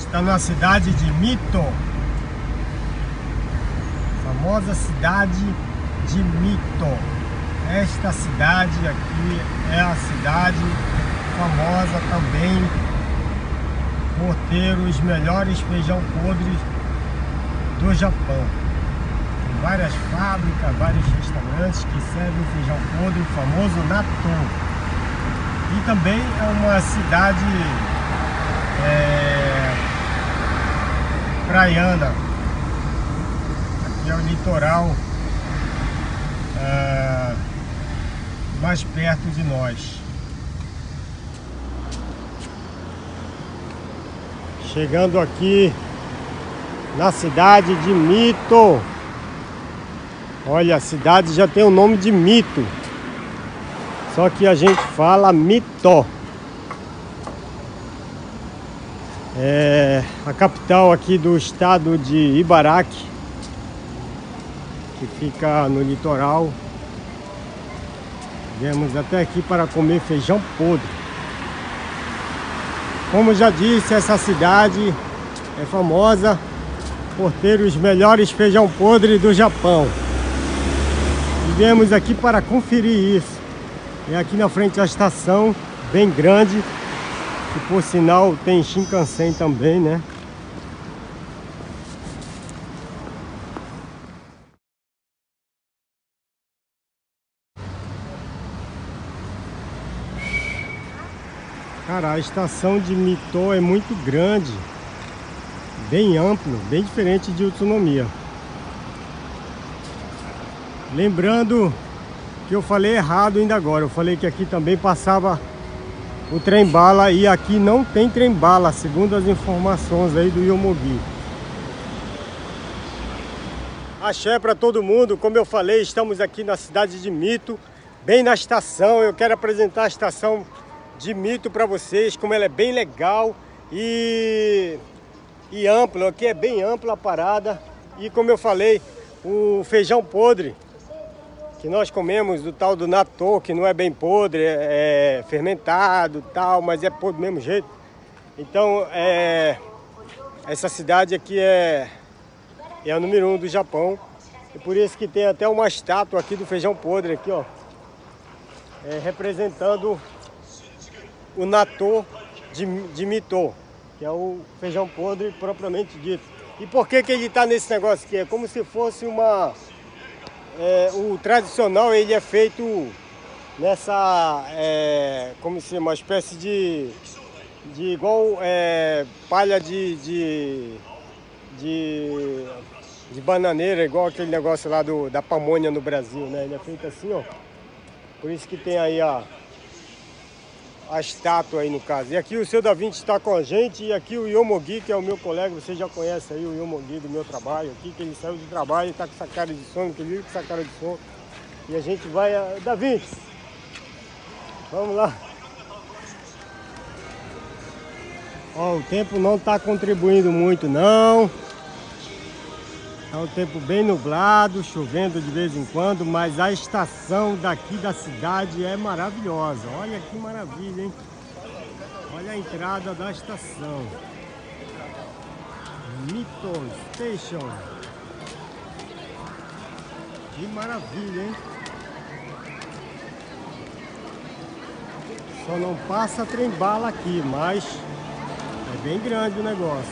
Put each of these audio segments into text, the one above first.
Está na cidade de Mito, famosa cidade de Mito. Esta cidade aqui é a cidade famosa também por ter os melhores feijão podres do Japão. Tem várias fábricas, vários restaurantes que servem feijão podre, o famoso natto. E também é uma cidade praiana. Aqui é o litoral mais perto de nós. Chegando aqui na cidade de Mito. Olha, a cidade já tem o nome de Mito, só que a gente fala Mito. É a capital aqui do estado de Ibaraki, que fica no litoral. Viemos até aqui para comer feijão podre. Como já disse, essa cidade é famosa por ter os melhores feijão podre do Japão. E viemos aqui para conferir isso. É aqui na frente a estação, bem grande, que por sinal tem Shinkansen também, né? Cara, a estação de Mito é muito grande, bem amplo, bem diferente de Utsunomiya. Lembrando que eu falei errado ainda agora, eu falei que aqui também passava o trem-bala e aqui não tem trem-bala, segundo as informações aí do Yomogi. Axé para todo mundo, como eu falei, estamos aqui na cidade de Mito, bem na estação. Eu quero apresentar a estação de Mito para vocês, como ela é bem legal e ampla. Aqui é bem ampla a parada. E como eu falei, o feijão podre que nós comemos, o tal do natto, que não é bem podre, é fermentado tal, mas é podre do mesmo jeito. Então essa cidade aqui é a número 1 do Japão, e por isso que tem até uma estátua aqui do feijão podre aqui, ó, representando o natto de Mito, que é o feijão podre propriamente dito. E por que ele está nesse negócio aqui? É como se fosse o tradicional, ele é feito nessa, como se uma espécie de igual palha de bananeira, igual aquele negócio lá da pamonha no Brasil, né? Ele é feito assim, ó. Por isso que tem aí a estátua aí no caso. E aqui o seu Da Vinci está com a gente, e aqui o Yomogi, que é o meu colega, você já conhece aí o Yomogi do meu trabalho aqui, que ele saiu do trabalho e está com essa cara de sono, que vive com essa cara de sono. E a gente vai... Da Vinci, vamos lá. Ó, o tempo não está contribuindo muito não. Está um tempo bem nublado, chovendo de vez em quando, mas a estação daqui da cidade é maravilhosa. Olha que maravilha, hein? Olha a entrada da estação. Mito Station. Que maravilha, hein? Só não passa trem-bala aqui, mas é bem grande o negócio.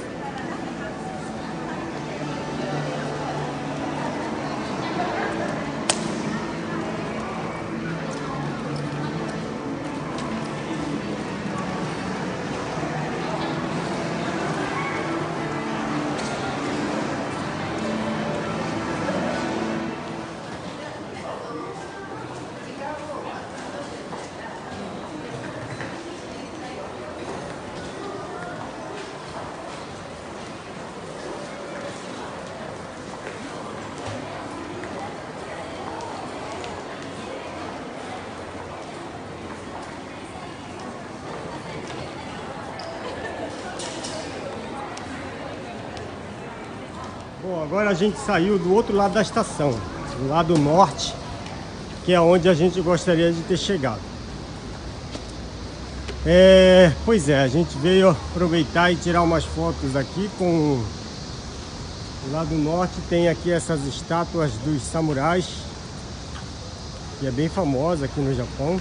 Bom, agora a gente saiu do outro lado da estação, do lado norte, que é onde a gente gostaria de ter chegado. Pois é, a gente veio aproveitar e tirar umas fotos aqui com... Lá do norte tem aqui essas estátuas dos samurais, que é bem famosa aqui no Japão.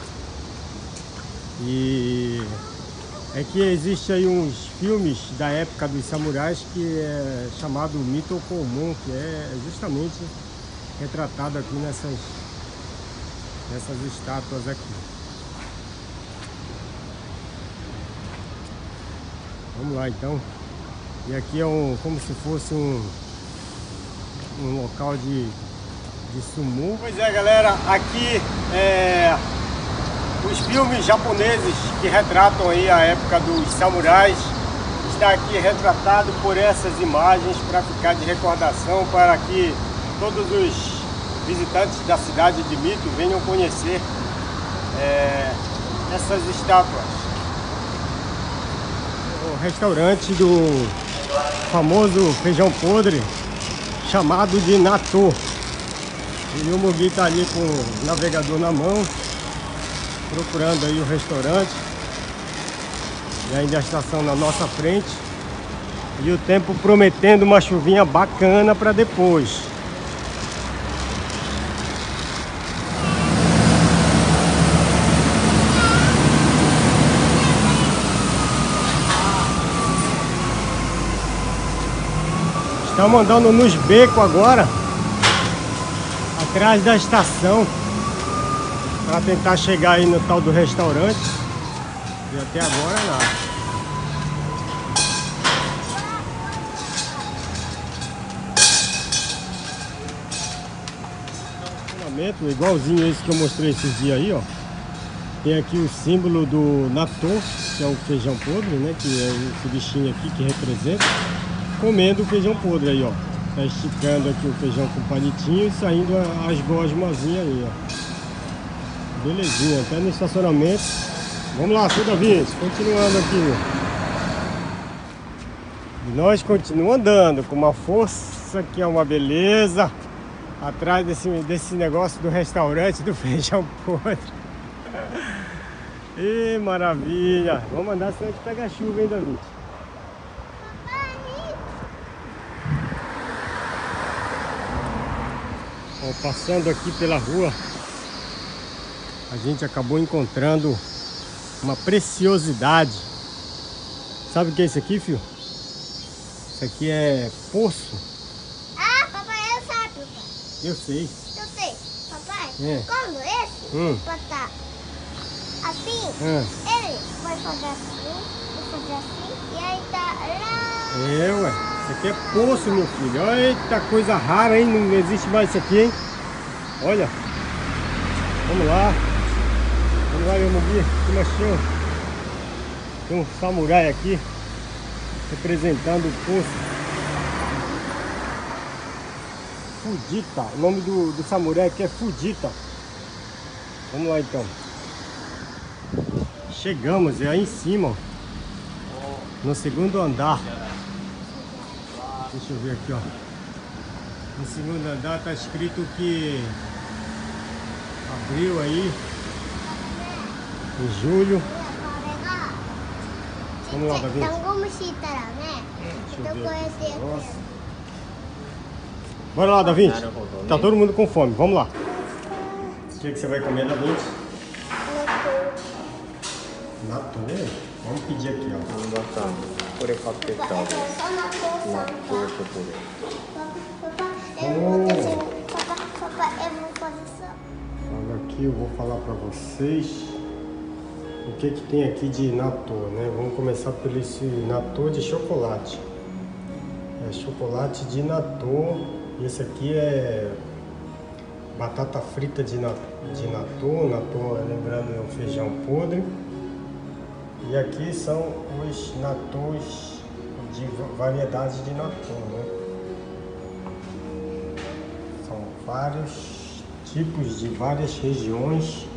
E é que existe aí uns filmes da época dos samurais que é chamado Mito Comum, que é justamente retratado aqui nessas estátuas aqui. Vamos lá então. E aqui é como se fosse um local de sumô. Pois é, galera, aqui os filmes japoneses que retratam aí a época dos samurais está aqui retratado por essas imagens para ficar de recordação, para que todos os visitantes da cidade de Mito venham conhecer essas estátuas. O restaurante do famoso feijão podre chamado de Natto. E o Mugi tá ali com o navegador na mão, procurando aí o restaurante. E ainda a estação na nossa frente. E o tempo prometendo uma chuvinha bacana para depois. Estamos andando nos becos agora, atrás da estação, para tentar chegar aí no tal do restaurante. E até agora nada. Igualzinho esse que eu mostrei esses dias aí, ó. Tem aqui o símbolo do Natto, que é o feijão podre, né? Que é esse bichinho aqui que representa. Comendo o feijão podre aí, ó. Tá esticando aqui o feijão com palitinho e saindo as gosmazinhas aí, ó. Belezinha, até no estacionamento. Vamos lá, tudo Davi, continuando aqui. E nós continuamos andando com uma força que é uma beleza. Atrás desse negócio do restaurante do feijão podre. Ih, maravilha. Vamos andar, senão a gente pega a chuva, hein, Davi? Ó, passando aqui pela rua, a gente acabou encontrando uma preciosidade. Sabe o que é isso aqui, filho? Isso aqui é poço. Ah, papai, eu sei, papai. Eu sei. Eu sei, papai. É. Quando esse botar assim, ele vai fazer assim, e aí tá lá. Ué. Isso aqui é poço, meu filho. Eita, coisa rara, hein? Não existe mais isso aqui, hein? Olha. Vamos lá. Vamos lá, meu Mugi. Que machinho. Tem um samurai aqui representando o poço. Fujita. O nome do samurai aqui é Fujita. Vamos lá, então. Chegamos, é aí em cima, ó. No segundo andar. Deixa eu ver aqui, ó. No segundo andar tá escrito que abriu aí em julho. Vamos lá, Davi. Deixa eu ver aqui. Nossa. Bora lá, Davi. Tá todo mundo com fome. Vamos lá. O que você vai comer, Davi? Natto. Vamos pedir aqui, ó. Olha aqui, eu vou falar para vocês o que tem aqui de natto, né? Vamos começar por esse natto de chocolate. É chocolate de natto. Esse aqui é batata frita de natto. Natto, lembrando, é um feijão podre. E aqui são os nattos de variedades de natto, né? São vários tipos de várias regiões.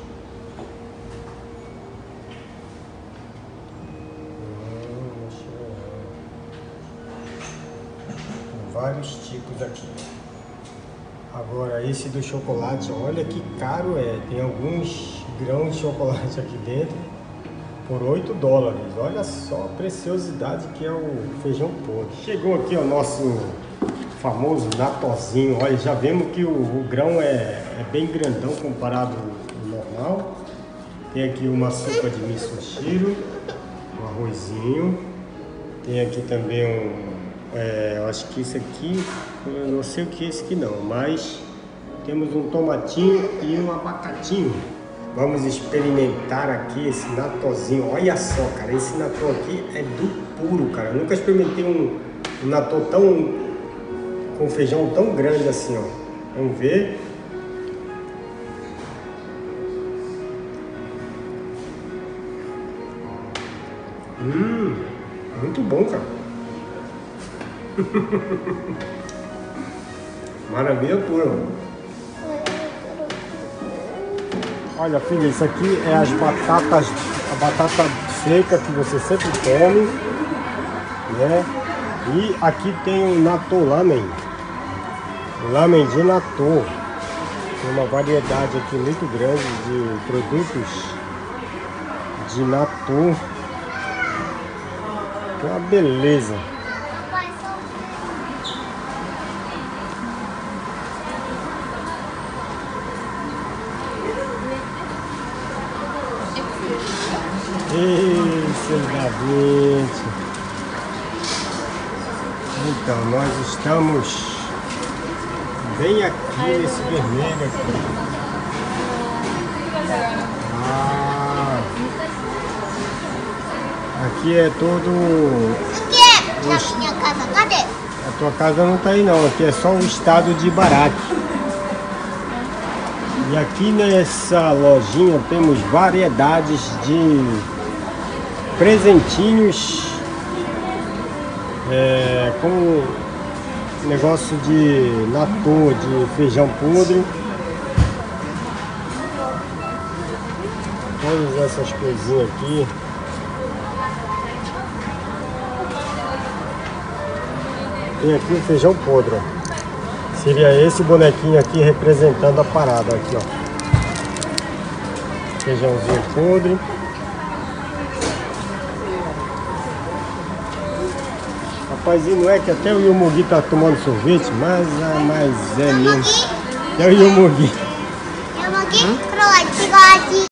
Vários tipos aqui. Agora esse do chocolate, olha que caro é. Tem alguns grãos de chocolate aqui dentro. por $8. Olha só a preciosidade que é o feijão podre. Chegou aqui o nosso famoso natozinho. Olha, já vemos que o grão é bem grandão comparado ao normal. Tem aqui uma sopa de misoshiro, um arrozinho. Tem aqui também eu acho que isso aqui, eu não sei o que é esse aqui não, mas temos um tomatinho e um abacatinho. Vamos experimentar aqui esse natozinho. Olha só, cara, esse natô aqui é do puro, cara. Eu nunca experimentei um natô com feijão tão grande assim, ó. Vamos ver. Muito bom, cara. Maravilha pura. Olha, filha, isso aqui é as batatas, a batata seca que você sempre come, né? E aqui tem o natô lamen, lamen de natô. Tem uma variedade aqui muito grande de produtos de natô. Que é uma beleza. Isso, David. Então, nós estamos bem aqui nesse vermelho aqui. Aqui é todo... Na minha casa, cadê? A tua casa não tá aí não, aqui é só o estado de Baraque. E aqui nessa lojinha temos variedades de presentinhos, como negócio de natô, de feijão podre. Todas essas coisinhas aqui. Tem aqui o feijão podre, ó. Seria esse bonequinho aqui representando a parada aqui, ó. Feijãozinho podre. Rapazinho, não é que até o Yomugi tá tomando sorvete, mas é mesmo. É o Yomugi. Yomugi, pronto,